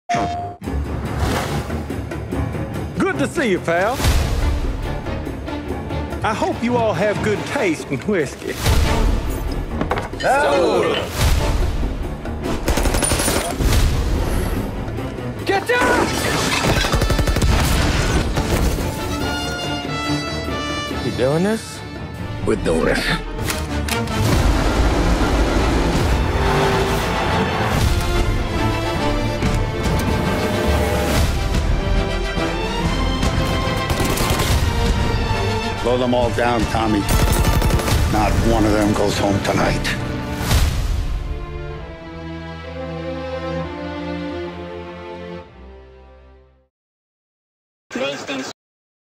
Good to see you, pal. I hope you all have good taste in whiskey. Soda! Get down! You doing this? We're doing this. Blow them all down, Tommy. Not one of them goes home tonight.